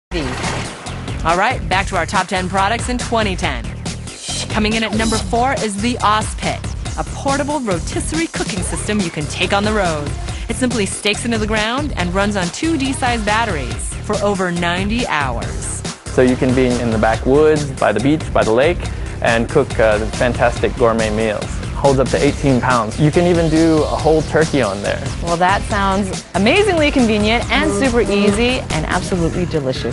All right, back to our top 10 products in 2010. Coming in at number 4 is the Auspit, a portable rotisserie cooking system you can take on the road. It simply stakes into the ground and runs on 2 D-sized batteries for over 90 hours. So you can be in the backwoods, by the beach, by the lake, and cook fantastic gourmet meals. Holds up to 18 pounds. You can even do a whole turkey on there. Well, that sounds amazingly convenient and super easy and absolutely delicious.